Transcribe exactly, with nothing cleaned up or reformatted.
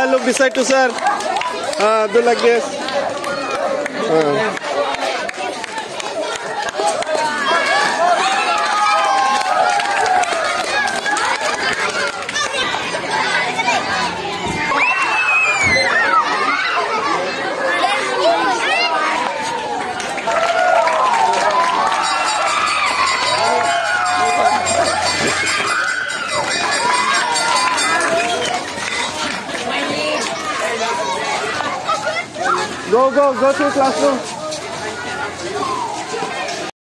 Ah, look beside to sir. Ah, do like this. Ah. Go, go, go to the classroom.